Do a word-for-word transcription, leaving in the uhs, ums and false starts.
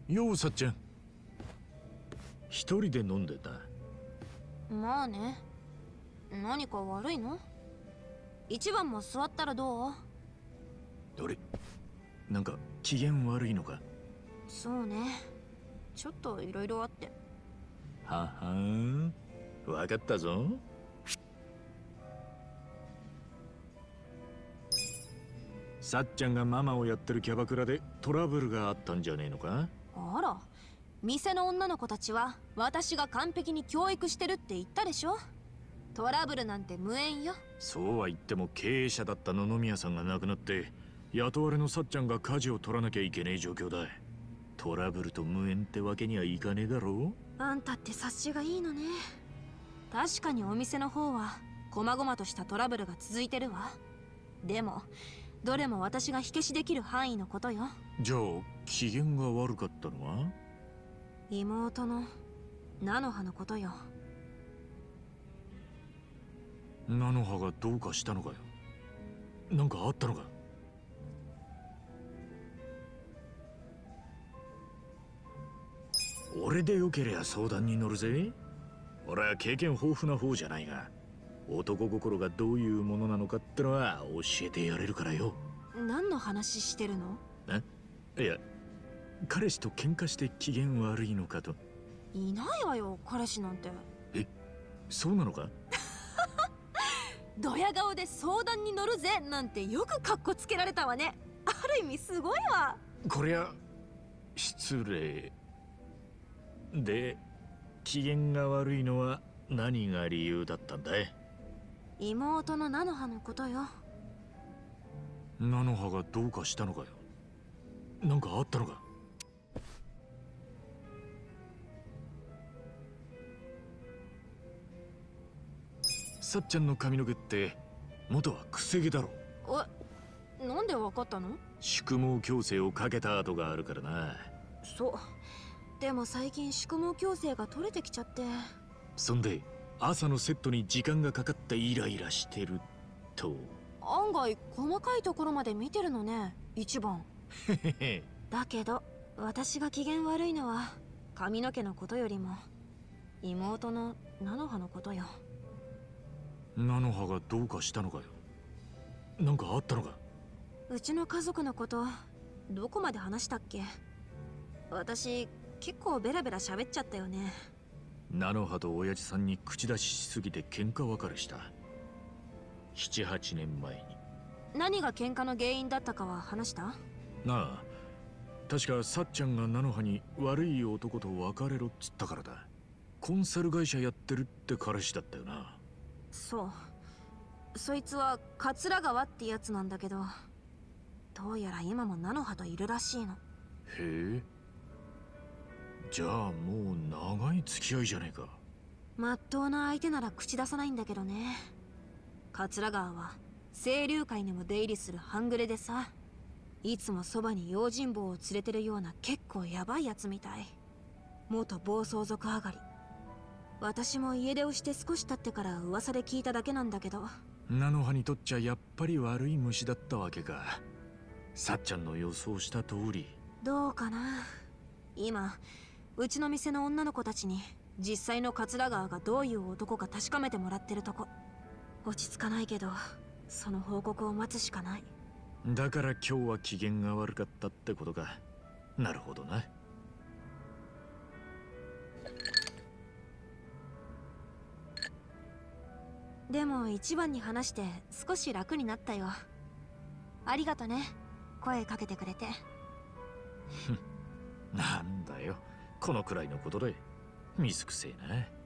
ようさっちゃん、一人で飲んでた。 まあね。何か悪いの？一番も座ったらどう？ どれ、なんか機嫌悪いのか？ そうね、ちょっといろいろあって。 ははん、分かったぞ。さっちゃんがママをやってるキャバクラでトラブルがあったんじゃねえのか？ あら、店の女の子たちは私が完璧に教育してるって言ったでしょ。トラブルなんて無縁よ。 そうは言っても経営者だった野々宮さんが亡くなって雇われのさっちゃんが舵を取らなきゃいけねえ状況だ。トラブルと無縁ってわけにはいかねえだろう。 あんたって察しがいいのね。確かにお店の方は細々としたトラブルが続いてるわ。でもどれも私が火消しできる範囲のことよ。 じゃあ機嫌が悪かったのは妹の菜の葉のことよ。 菜の葉がどうかしたのかよ。なんかあったのか？俺でよけりゃ相談に乗るぜ。俺は経験豊富な方じゃないが、男心がどういうものなのかってのは教えてやれるからよ。 何の話してるの？ え？いや、彼氏と喧嘩して機嫌悪いのかと。 いないわよ、彼氏なんて。 え、そうなのか？ ドヤ顔で相談に乗るぜなんてよくカッコつけられたわね。ある意味すごいわ。 こりゃ失礼で、機嫌が悪いのは何が理由だったんだい？ 妹の菜の葉のことよ。 菜の葉がどうかしたのかよ。なんかあったのか？さっちゃんの髪の毛って元はくせ毛だろ。 え、なんでわかったの？ 宿毛矯正をかけた跡があるからな。 そう。でも最近宿毛矯正が取れてきちゃって。 そんで朝のセットに時間がかかってイライラしてると。 案外細かいところまで見てるのね、一番。 へへへ。 だけど私が機嫌悪いのは髪の毛のことよりも妹の菜の葉のことよ。 菜の葉がどうかしたのかよ。なんかあったのか？ うちの家族のことどこまで話したっけ？私結構ベラベラ喋っちゃったよね。 菜の葉と親父さんに口出ししすぎて喧嘩別れした。七八年前に。 何が喧嘩の原因だったかは話した？ なあ、確かさっちゃんが菜の葉に悪い男と別れろっつったからだ。コンサル会社やってるって彼氏だったよな。 そう。そいつは桂川ってやつなんだけど、どうやら今も菜の葉といるらしいの。 へえ。じゃあもう長い付き合いじゃねえか。 まっとうな相手なら口出さないんだけどね。桂川は清流会にも出入りする半グレでさ、いつもそばに用心棒を連れてるような結構ヤバいやつみたい。元暴走族上がり。私も家出をして少し経ってから噂で聞いただけなんだけど。 菜の葉にとっちゃやっぱり悪い虫だったわけか。さっちゃんの予想した通り。 どうかな。今うちの店の女の子たちに実際の桂川がどういう男か確かめてもらってるとこ。落ち着かないけどその報告を待つしかない。 だから今日は機嫌が悪かったってことか。なるほどな。 でも一番に話して少し楽になったよ。ありがとね、声かけてくれて。 なんだよ、このくらいのことで水くせえな。